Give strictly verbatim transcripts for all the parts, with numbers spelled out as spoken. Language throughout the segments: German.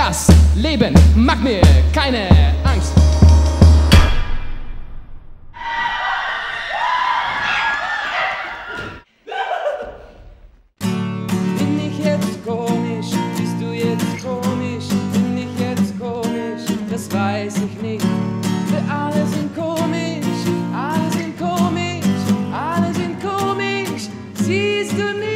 Das Leben macht mir keine Angst. Bin ich jetzt komisch? Bist du jetzt komisch? Bin ich jetzt komisch? Das weiß ich nicht. Wir alle sind komisch, alle sind komisch, alle sind komisch. Siehst du nicht?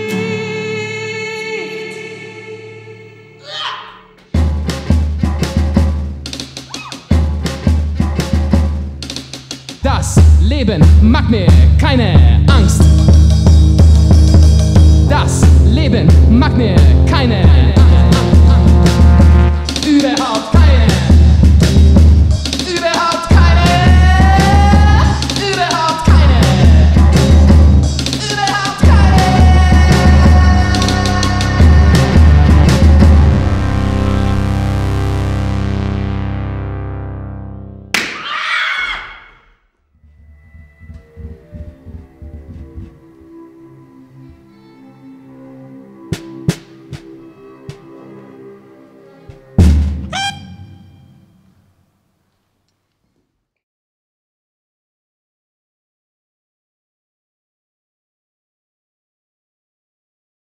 Das Leben macht mir keine Angst. Das Leben macht mir keine